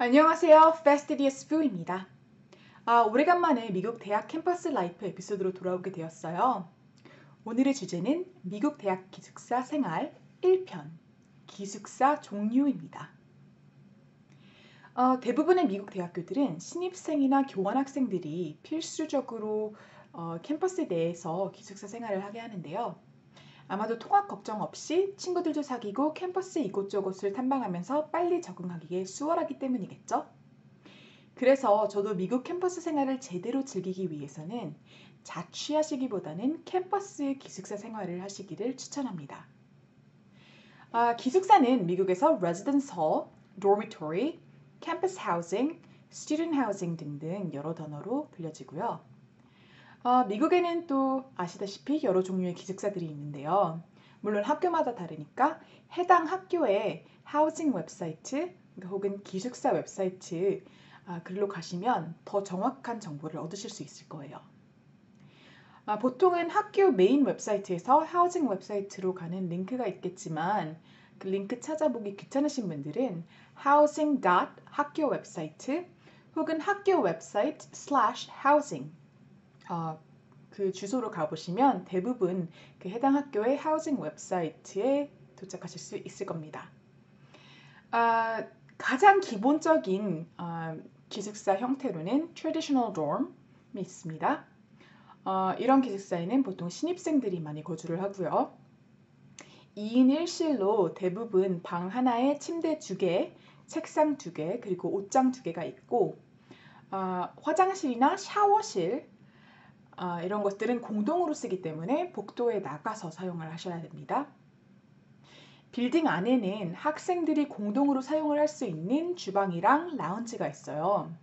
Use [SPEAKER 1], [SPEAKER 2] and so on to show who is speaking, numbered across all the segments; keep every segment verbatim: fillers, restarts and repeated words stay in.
[SPEAKER 1] 안녕하세요. Fastidious Fu입니다. 아, 오래간만에 미국 대학 캠퍼스 라이프 에피소드로 돌아오게 되었어요. 오늘의 주제는 미국 대학 기숙사 생활 일 편, 기숙사 종류입니다. 어, 대부분의 미국 대학교들은 신입생이나 교환학생들이 필수적으로 어, 캠퍼스 내에서 기숙사 생활을 하게 하는데요. 아마도 통학 걱정 없이 친구들도 사귀고 캠퍼스 이곳저곳을 탐방하면서 빨리 적응하기에 수월하기 때문이겠죠? 그래서 저도 미국 캠퍼스 생활을 제대로 즐기기 위해서는 자취하시기보다는 캠퍼스 기숙사 생활을 하시기를 추천합니다. 아, 기숙사는 미국에서 residence hall, dormitory, campus housing, student housing 등등 여러 단어로 불려지고요. 아, 미국에는 또 아시다시피 여러 종류의 기숙사들이 있는데요. 물론 학교마다 다르니까 해당 학교의 하우징 웹사이트 혹은 기숙사 웹사이트 아, 글로 가시면 더 정확한 정보를 얻으실 수 있을 거예요. 아, 보통은 학교 메인 웹사이트에서 하우징 웹사이트로 가는 링크가 있겠지만 그 링크 찾아보기 귀찮으신 분들은 housing. 학교 웹사이트 혹은 학교 웹사이트 slash housing 어, 그 주소로 가보시면 대부분 그 해당 학교의 하우징 웹사이트에 도착하실 수 있을 겁니다. 아, 가장 기본적인 어, 기숙사 형태로는 traditional dorm이 있습니다. 어, 이런 기숙사에는 보통 신입생들이 많이 거주를 하고요. 이 인 일 실로 대부분 방 하나에 침대 두 개, 책상 두 개, 그리고 옷장 두 개가 있고 어, 화장실이나 샤워실 어, 이런 것들은 공동으로 쓰기 때문에 복도에 나가서 사용을 하셔야 됩니다. 빌딩 안에는 학생들이 공동으로 사용을 할 수 있는 주방이랑 라운지가 있어요.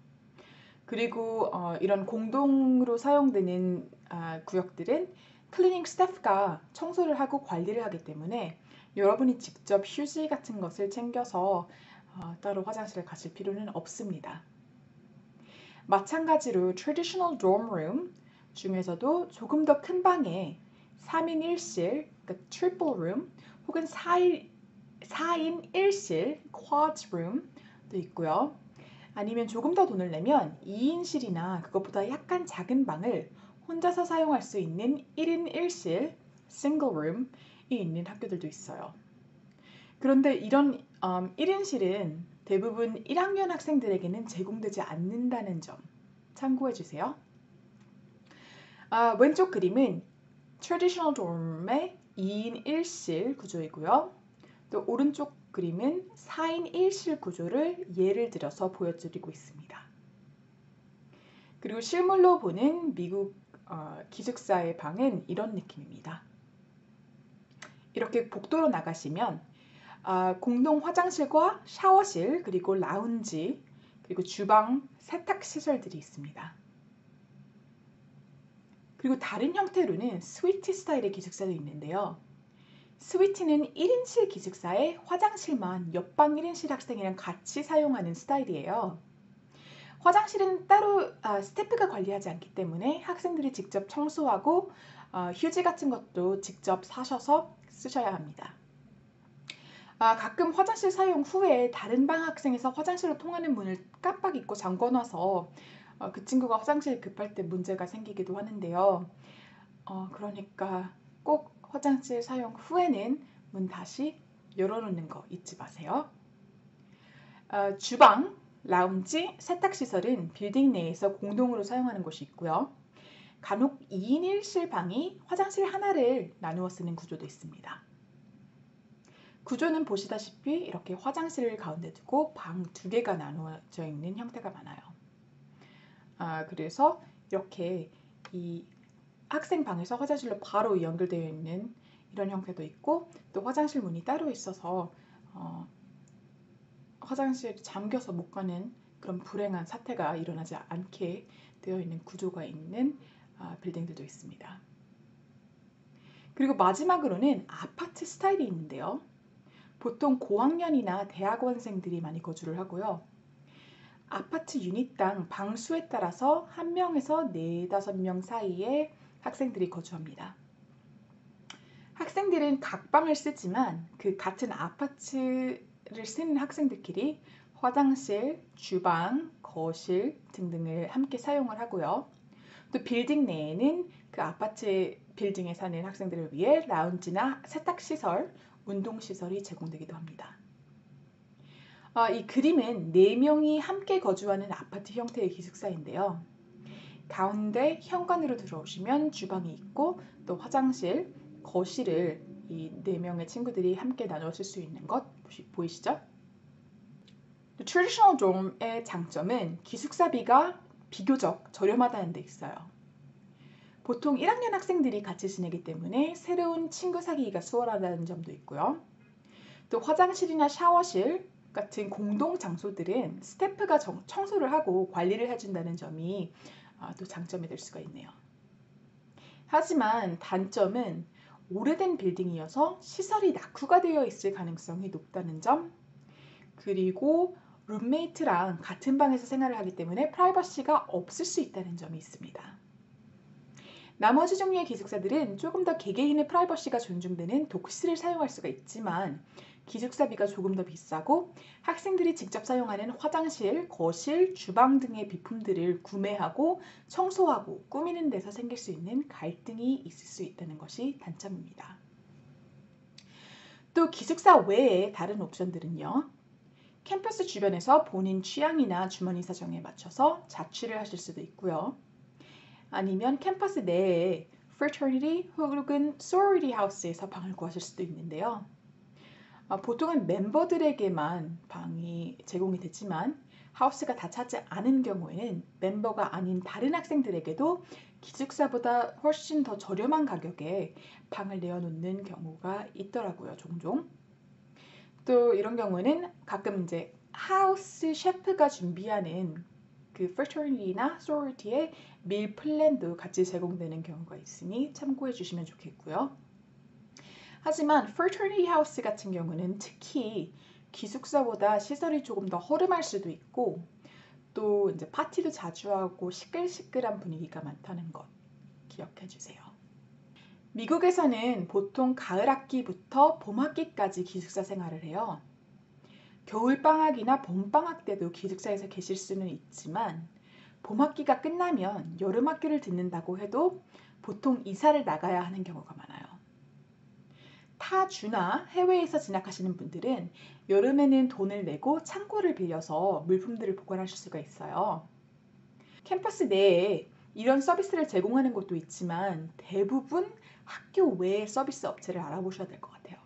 [SPEAKER 1] 그리고 어, 이런 공동으로 사용되는 아, 구역들은 클리닝 스태프가 청소를 하고 관리를 하기 때문에 여러분이 직접 휴지 같은 것을 챙겨서 어, 따로 화장실을 가실 필요는 없습니다. 마찬가지로 traditional dorm room 중에서도 조금 더 큰 방에 삼 인 일 실, 그러니까 triple room 혹은 사 인 일 실, quad room도 있고요. 아니면 조금 더 돈을 내면 이 인실이나 그것보다 약간 작은 방을 혼자서 사용할 수 있는 일 인 일 실, single room이 있는 학교들도 있어요. 그런데 이런 음, 일 인실은 대부분 일 학년 학생들에게는 제공되지 않는다는 점 참고해 주세요. 아, 왼쪽 그림은 traditional dorm의 이 인 일 실 구조이고요. 또 오른쪽 그림은 사 인 일 실 구조를 예를 들어서 보여드리고 있습니다. 그리고 실물로 보는 미국 어, 기숙사의 방은 이런 느낌입니다. 이렇게 복도로 나가시면 어, 공동 화장실과 샤워실 그리고 라운지 그리고 주방 세탁 시설들이 있습니다. 그리고 다른 형태로는 스위트 스타일의 기숙사도 있는데요. 스위트는 일 인실 기숙사에 화장실만 옆방 일 인실 학생이랑 같이 사용하는 스타일이에요. 화장실은 따로 아, 스태프가 관리하지 않기 때문에 학생들이 직접 청소하고 어, 휴지 같은 것도 직접 사셔서 쓰셔야 합니다. 아, 가끔 화장실 사용 후에 다른 방 학생에서 화장실로 통하는 문을 깜빡 잊고 잠궈놔서 어, 그 친구가 화장실 급할 때 문제가 생기기도 하는데요. 어, 그러니까 꼭 화장실 사용 후에는 문 다시 열어놓는 거 잊지 마세요. 어, 주방, 라운지, 세탁시설은 빌딩 내에서 공동으로 사용하는 곳이 있고요. 간혹 이 인 일 실 방이 화장실 하나를 나누어 쓰는 구조도 있습니다. 구조는 보시다시피 이렇게 화장실을 가운데 두고 방 두 개가 나누어져 있는 형태가 많아요. 아, 그래서 이렇게 이 학생 방에서 화장실로 바로 연결되어 있는 이런 형태도 있고 또 화장실 문이 따로 있어서 어, 화장실이 잠겨서 못 가는 그런 불행한 사태가 일어나지 않게 되어 있는 구조가 있는 아, 빌딩들도 있습니다. 그리고 마지막으로는 아파트 스타일이 있는데요. 보통 고학년이나 대학원생들이 많이 거주를 하고요. 아파트 유닛당 방 수에 따라서 한 명에서 네다섯 명 사이에 학생들이 거주합니다. 학생들은 각 방을 쓰지만 그 같은 아파트를 쓰는 학생들끼리 화장실, 주방, 거실 등등을 함께 사용을 하고요. 또 빌딩 내에는 그 아파트 빌딩에 사는 학생들을 위해 라운지나 세탁시설, 운동시설이 제공되기도 합니다. 아, 이 그림은 네 명이 함께 거주하는 아파트 형태의 기숙사인데요. 가운데 현관으로 들어오시면 주방이 있고 또 화장실, 거실을 이 네 명의 친구들이 함께 나눠 쓸 수 있는 것 보이시죠? Traditional dorm의 장점은 기숙사비가 비교적 저렴하다는 데 있어요. 보통 일 학년 학생들이 같이 지내기 때문에 새로운 친구 사귀기가 수월하다는 점도 있고요. 또 화장실이나 샤워실 같은 공동 장소들은 스태프가 청소를 하고 관리를 해준다는 점이 또 장점이 될 수가 있네요. 하지만 단점은 오래된 빌딩이어서 시설이 낙후가 되어 있을 가능성이 높다는 점, 그리고 룸메이트랑 같은 방에서 생활을 하기 때문에 프라이버시가 없을 수 있다는 점이 있습니다. 나머지 종류의 기숙사들은 조금 더 개개인의 프라이버시가 존중되는 독실을 사용할 수가 있지만 기숙사비가 조금 더 비싸고 학생들이 직접 사용하는 화장실, 거실, 주방 등의 비품들을 구매하고 청소하고 꾸미는 데서 생길 수 있는 갈등이 있을 수 있다는 것이 단점입니다. 또 기숙사 외에 다른 옵션들은요. 캠퍼스 주변에서 본인 취향이나 주머니 사정에 맞춰서 자취를 하실 수도 있고요. 아니면 캠퍼스 내에 fraternity 혹은 sorority house에서 방을 구하실 수도 있는데요. 보통은 멤버들에게만 방이 제공이 되지만 하우스가 다 차지 않은 경우에는 멤버가 아닌 다른 학생들에게도 기숙사보다 훨씬 더 저렴한 가격에 방을 내어놓는 경우가 있더라고요, 종종. 또 이런 경우는 가끔 이제 하우스 셰프가 준비하는 그 fraternity나 sorority의 밀 플랜도 같이 제공되는 경우가 있으니 참고해 주시면 좋겠고요. 하지만 fraternity house 같은 경우는 특히 기숙사보다 시설이 조금 더 허름할 수도 있고 또 이제 파티도 자주 하고 시끌시끌한 분위기가 많다는 것 기억해 주세요. 미국에서는 보통 가을 학기부터 봄 학기까지 기숙사 생활을 해요. 겨울방학이나 봄방학 때도 기숙사에서 계실 수는 있지만 봄학기가 끝나면 여름학기를 듣는다고 해도 보통 이사를 나가야 하는 경우가 많아요. 타 주나 해외에서 진학하시는 분들은 여름에는 돈을 내고 창고를 빌려서 물품들을 보관하실 수가 있어요. 캠퍼스 내에 이런 서비스를 제공하는 곳도 있지만 대부분 학교 외의 서비스 업체를 알아보셔야 될 것 같아요.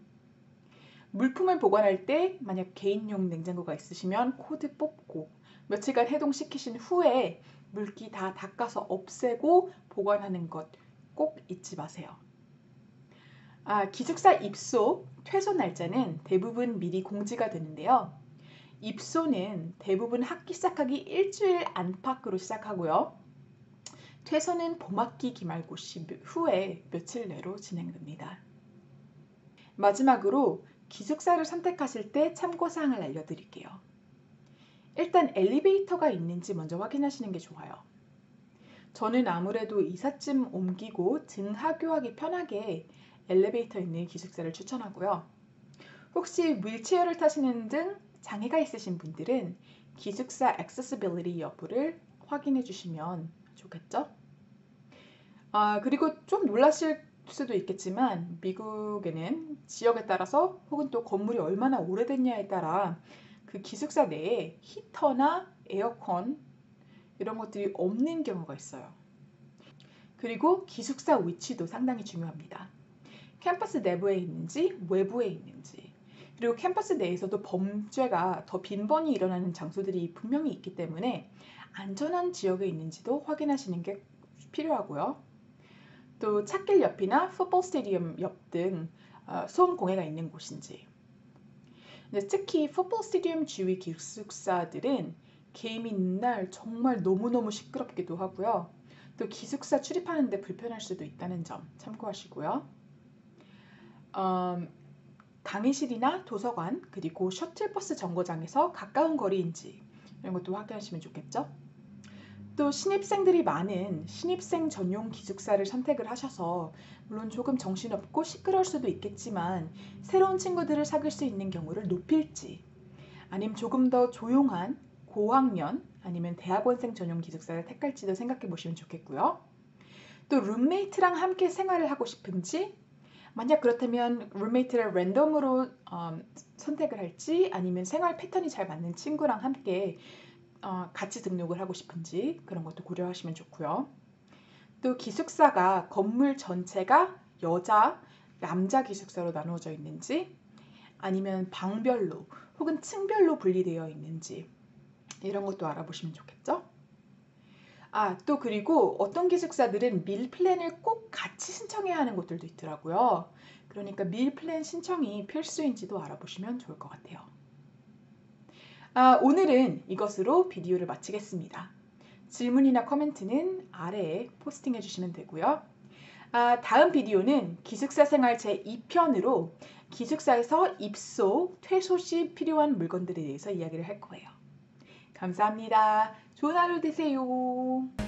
[SPEAKER 1] 물품을 보관할 때 만약 개인용 냉장고가 있으시면 코드 뽑고 며칠간 해동시키신 후에 물기 다 닦아서 없애고 보관하는 것 꼭 잊지 마세요. 아, 기숙사 입소, 퇴소 날짜는 대부분 미리 공지가 되는데요. 입소는 대부분 학기 시작하기 일주일 안팎으로 시작하고요. 퇴소는 봄학기 기말고시 후에 며칠 내로 진행됩니다. 마지막으로 기숙사를 선택하실 때 참고사항을 알려드릴게요. 일단 엘리베이터가 있는지 먼저 확인하시는 게 좋아요. 저는 아무래도 이삿짐 옮기고 등하교하기 편하게 엘리베이터 있는 기숙사를 추천하고요. 혹시 휠체어를 타시는 등 장애가 있으신 분들은 기숙사 액세시빌리티 여부를 확인해 주시면 좋겠죠? 아, 그리고 좀 놀라실 수도 있겠지만 미국에는 지역에 따라서 혹은 또 건물이 얼마나 오래됐냐에 따라 그 기숙사 내에 히터나 에어컨 이런 것들이 없는 경우가 있어요. 그리고 기숙사 위치도 상당히 중요합니다. 캠퍼스 내부에 있는지 외부에 있는지 그리고 캠퍼스 내에서도 범죄가 더 빈번히 일어나는 장소들이 분명히 있기 때문에 안전한 지역에 있는지도 확인하시는 게 필요하고요. 또 찻길 옆이나 풋볼 스테디움 옆 등 소음 공해가 있는 곳인지 특히 풋볼 스테디움 주위 기숙사들은 게임이 있는 날 정말 너무너무 시끄럽기도 하고요. 또 기숙사 출입하는데 불편할 수도 있다는 점 참고하시고요. 음, 강의실이나 도서관 그리고 셔틀버스 정거장에서 가까운 거리인지 이런 것도 확인하시면 좋겠죠. 또 신입생들이 많은 신입생 전용 기숙사를 선택을 하셔서 물론 조금 정신없고 시끄러울 수도 있겠지만 새로운 친구들을 사귈 수 있는 경우를 높일지 아니면 조금 더 조용한 고학년 아니면 대학원생 전용 기숙사를 택할지도 생각해 보시면 좋겠고요. 또 룸메이트랑 함께 생활을 하고 싶은지, 만약 그렇다면 룸메이트를 랜덤으로 어, 선택을 할지 아니면 생활 패턴이 잘 맞는 친구랑 함께 어, 같이 등록을 하고 싶은지 그런 것도 고려하시면 좋고요. 또 기숙사가 건물 전체가 여자, 남자 기숙사로 나누어져 있는지 아니면 방별로 혹은 층별로 분리되어 있는지 이런 것도 알아보시면 좋겠죠? 아, 또 그리고 어떤 기숙사들은 밀 플랜을 꼭 같이 신청해야 하는 곳들도 있더라고요. 그러니까 밀 플랜 신청이 필수인지도 알아보시면 좋을 것 같아요. 아, 오늘은 이것으로 비디오를 마치겠습니다. 질문이나 코멘트는 아래에 포스팅해 주시면 되고요. 아, 다음 비디오는 기숙사 생활 제이 편으로 기숙사에서 입소, 퇴소 시 필요한 물건들에 대해서 이야기를 할 거예요. 감사합니다. 좋은 하루 되세요.